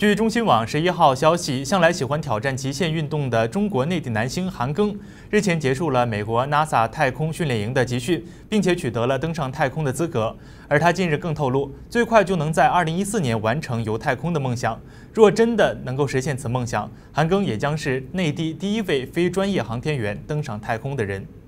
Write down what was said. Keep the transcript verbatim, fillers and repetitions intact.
据中新网十一号消息，向来喜欢挑战极限运动的中国内地男星韩庚，日前结束了美国 NASA 太空训练营的集训，并且取得了登上太空的资格。而他近日更透露，最快就能在二零一四年完成游太空的梦想。若真的能够实现此梦想，韩庚也将是内地第一位非专业航天员登上太空的人。